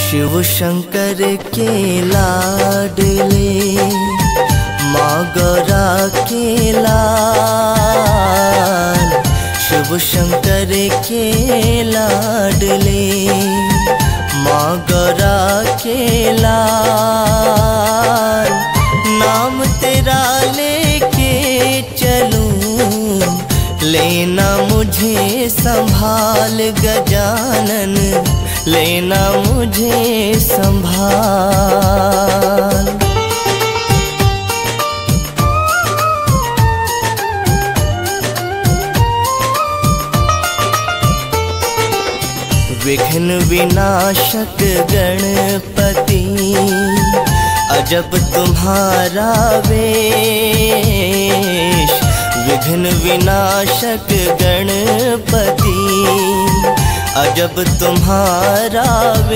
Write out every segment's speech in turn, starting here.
शिव शंकर के लाडले माँ गौरा के लाल, शिव शंकर के लाडले माँ गौरा के लाल। नाम तेरा लेके चलूं, लेना मुझे संभाल गजानन, लेना मुझे संभाल। विघ्न विनाशक गणपति अजब तुम्हारा वेश, विघ्न विनाशक गणपति अजब तुम्हारा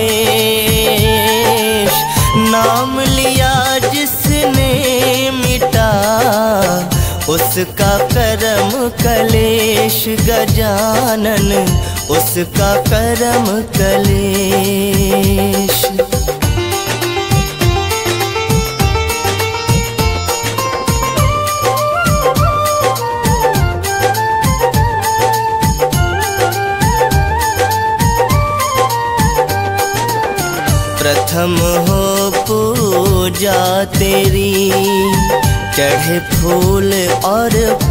वेश। नाम लिया जिसने मिटा उसका करम कलेश गजानन, उसका करम कलेश। प्रथम हो पूजा तेरी, चढ़े फूल और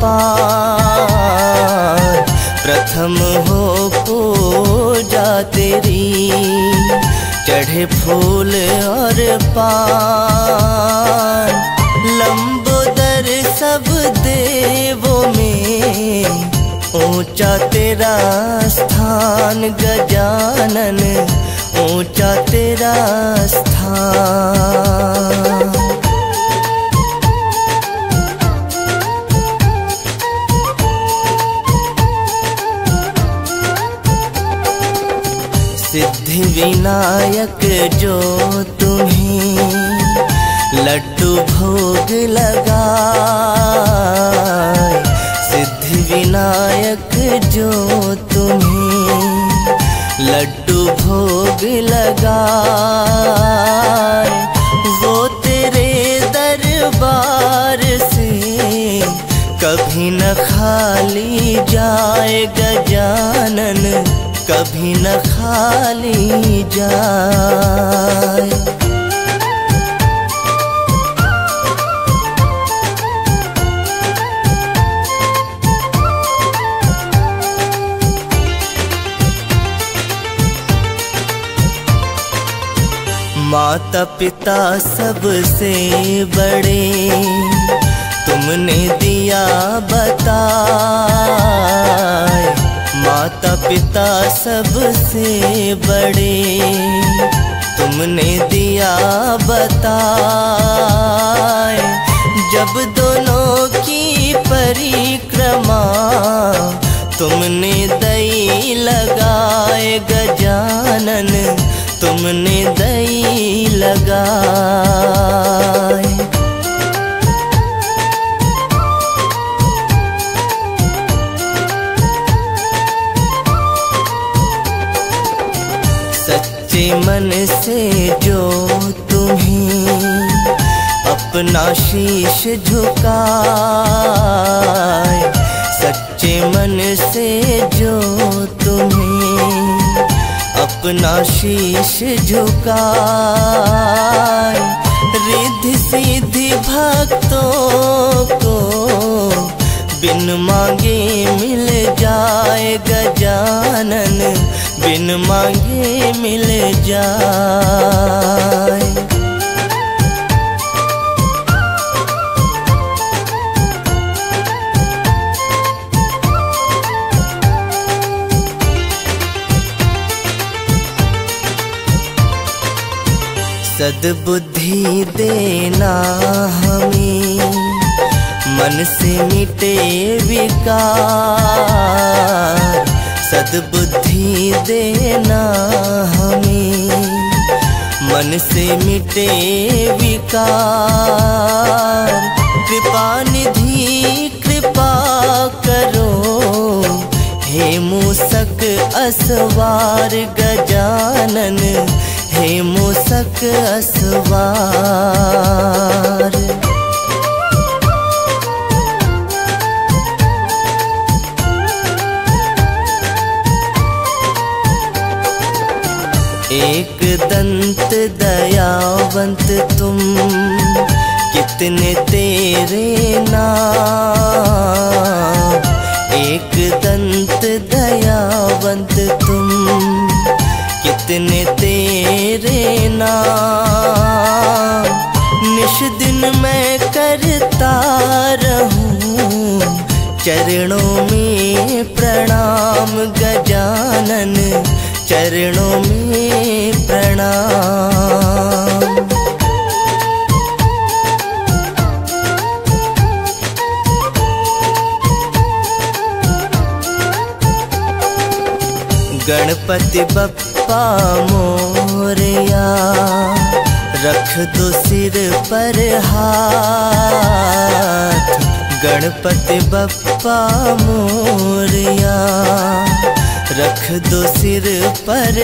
पान। प्रथम हो पूजा तेरी, चढ़े फूल और पान। लंबोदर सब देवों में ऊंचा तेरा स्थान गजानन, ऊंचा तेरा स्थान। सिद्धि विनायक जो तुम्हें लड्डू भोग लगाए, सिद्धि विनायक जो तुम्हें लड्डू भोग लगाए, वो तेरे दरबार से कभी न खाली जाए गजानन, कभी न खाली जाए। माता पिता सबसे बड़े तुमने दिया बताए, माता पिता सबसे बड़े तुमने दिया बताए। जब दोनों की परिक्रमा तुमने दई लगाए गजानन, तुमने दई लगाए। सच्चे मन से जो तुम्हें अपना शीश झुकाए, सच्चे मन से जो तुम्हें अपना शीश झुकाए, रिद्धि सिद्धि भक्तों को बिन मांगे मिल जाए गजानन, बिन मांगे मिल जाए। सद्बुद्धि देना हमें, मन से मिटे विकार। सद्बुद्धि देना हमें, मन से मिटे विकार। कृपा निधि कृपा करो, हे मूसक असवार गजानन, हे मूसक असवार। एक दंत दयावंत तुम, कितने तेरे नाम। एक दंत दयावंत तुम, कितने तेरे नाम। निश दिन मैं करता रहूं चरणों में प्रणाम गजानन, चरणों में प्रणाम। गणपति बप्पा मोरया, रख दो सिर पर हाथ। गणपति बप्पा मोरया, रख दो सिर पर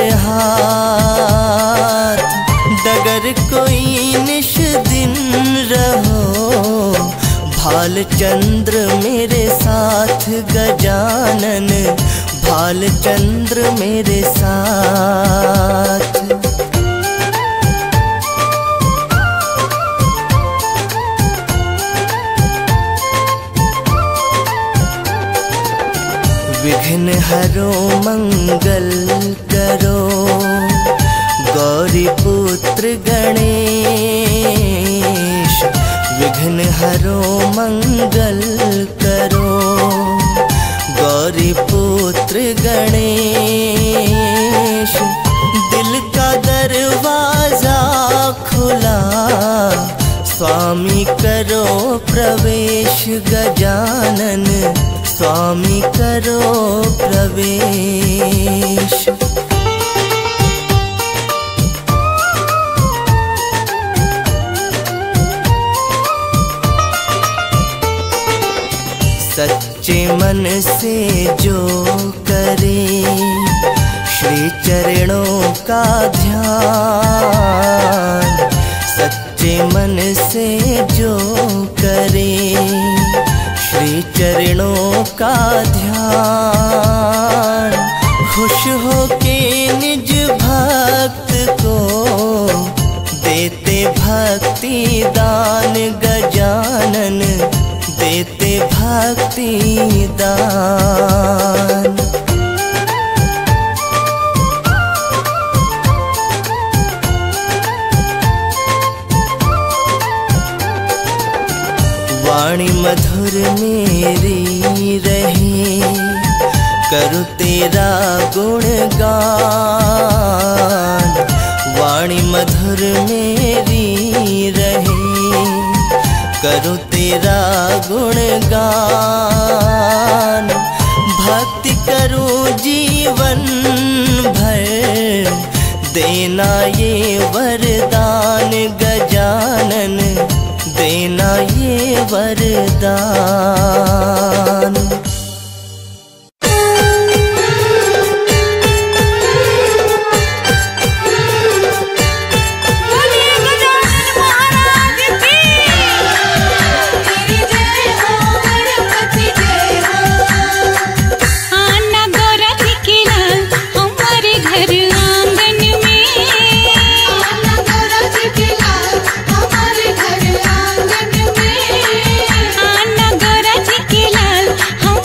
हाथ। डगर कोई निश दिन रहो, भालचंद्र मेरे साथ गजानन, भालचंद्र मेरे साथ। विघ्न हरो मंगल करो, गौरी पुत्र गणेश। विघ्न हरो मंगल करो, गौरी पुत्र गणेश। दिल का दरवाजा खुला, स्वामी करो प्रवेश गजानन, स्वामी करो प्रवेश। सच्चे मन से जो करे श्री चरणों का ध्यान। सच्चे मन से जो करे श्री चरणों का ध्यान। खुश हो के निज भक्त को देते भक्ति दान गजानन, देते भक्ति दान। वाणी मधुर मेरी रहे, करूँ तेरा गुणगान। वाणी मधुर मेरी रहे, करूँ तेरा गुणगान। भक्ति करूँ जीवन भर, देना ये वरदान गजानन, देना ये वरदान। हम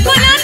बोला